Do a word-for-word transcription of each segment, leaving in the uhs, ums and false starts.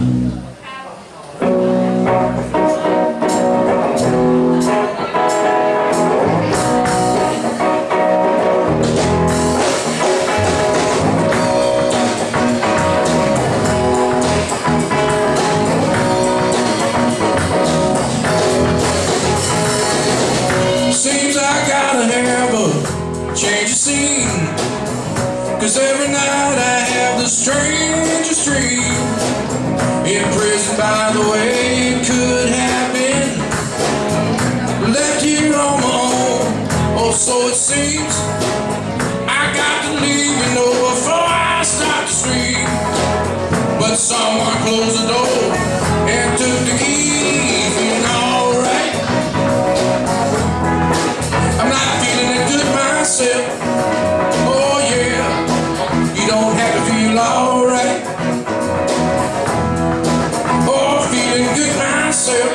Seems I gotta have a change of scene, 'cause every night I have the strangest dream. Imprisoned by the way it could have been, left here on my own, or so it seems. I got to leave, you know, before I start to scream. But someone closed the door and took the key, feeling alright. I'm not feeling that good myself. Oh yeah, you don't have to feel alright. Oh, feeling good myself.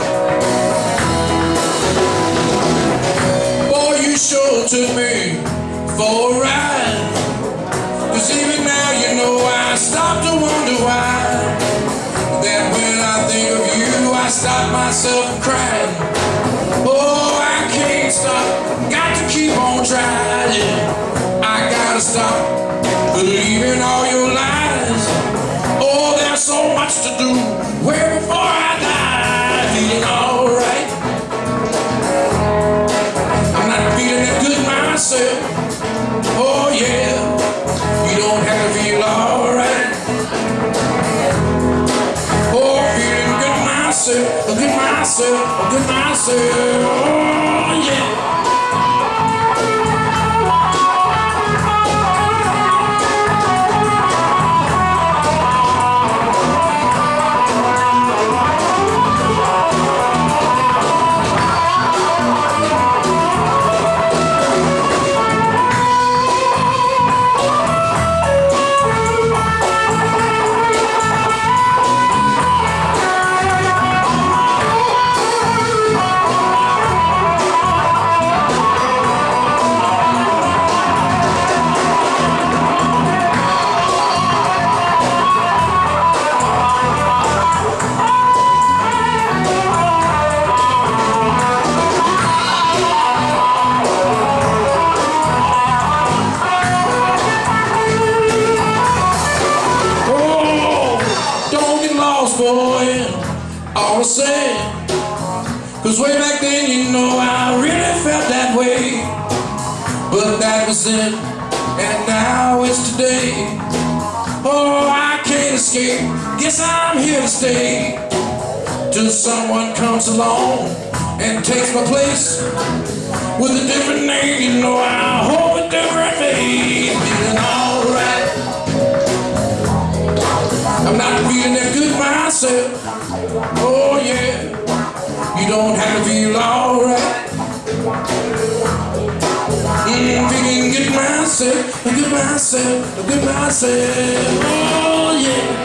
Boy, you sure took me for a ride. 'Cause even now, you know, I stop to wonder why. That when I think of you, I stop myself from crying. Oh, I can't stop, got to keep on trying. I gotta stop believing all your lies. Oh, there's so much to do, way before I die. Feeling alright, I'm not feeling that good myself. Oh yeah, you don't have to feel alright. Oh, feeling good myself, good myself, good myself. Oh yeah. Boy, all the same, 'cause way back then, you know, I really felt that way. But that was then, and now it's today. Oh, I can't escape, guess I'm here to stay, till someone comes along and takes my place with a different name. You know, I hope a different name. Feeling alright, I'm not feeling that good myself. Oh yeah, you don't have to feel alright. Mm, feeling good myself, good myself, good myself. Oh yeah.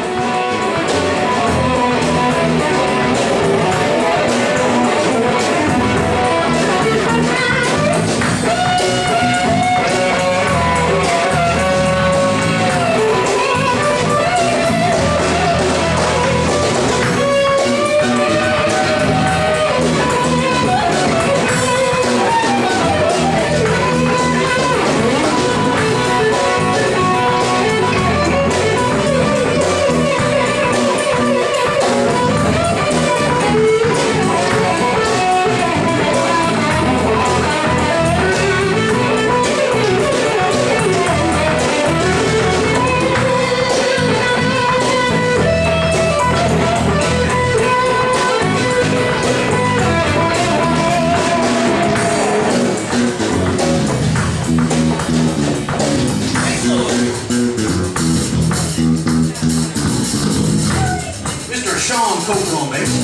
Coat on, baby.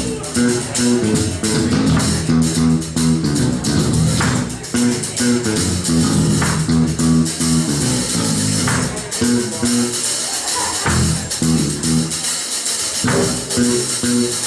Thank you.